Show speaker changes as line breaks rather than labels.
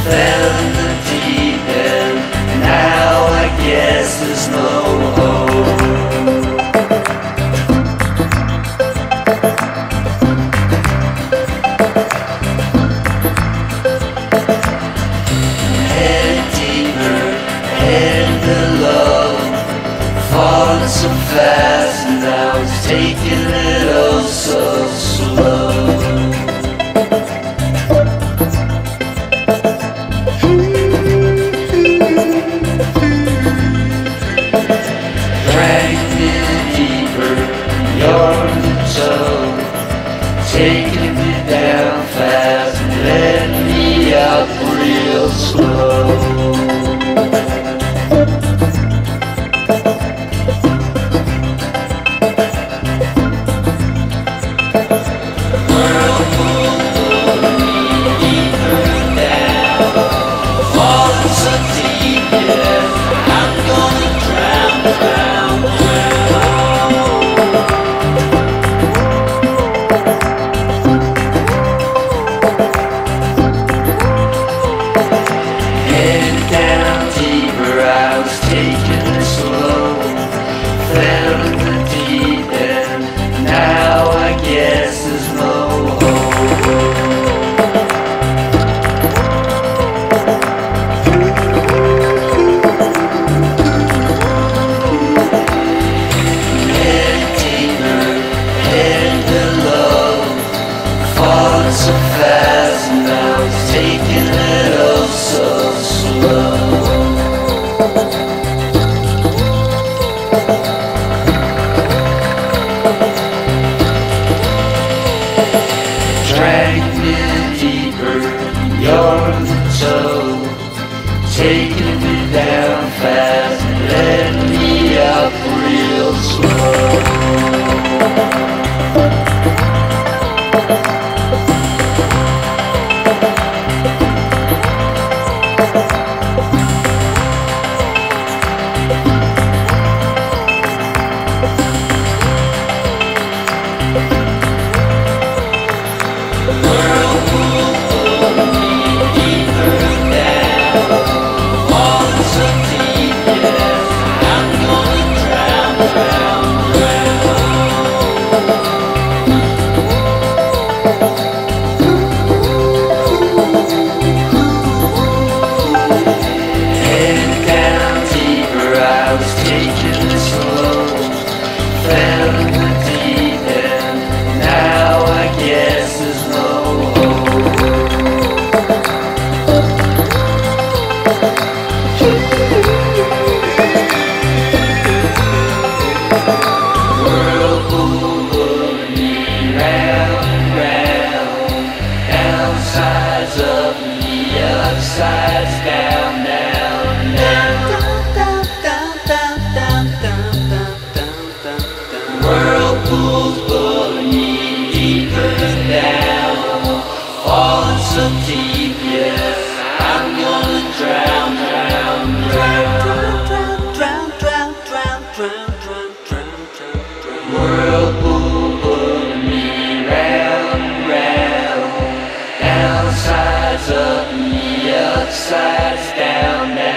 fell in the deep end. Now I guess there's no hope. Heading deeper, heading below, falling so fast, and I was taking it oh so slow. Taking me down fast and letting me out real slow. Whirlpool pulling me deeper down, falling so deep, yeah, I'm gonna drown, drown, drown. Taking it slow, fell in the deep end. Now I guess there's no hope. Heading deeper, heading below, falling so fast, and I was taking it oh so slow. Dragging me deeper, you're the toe, taking me down fast and letting me up real slow. Whirlpool pulling me deeper down, falling so deep, yeah, I'm gonna drown, drown, drown. Heading down deeper, I was taking it slow, fell in the deep end. Now I guess there's no Whirlpool pulling me round and round, downsides up and the upsides down, down, down. Whirlpool's pulling me deeper down, falling so deep, yes, I'm gonna drown, drown, drown. Whirlpool pulling me round and round, downsides up and the upsides down, down.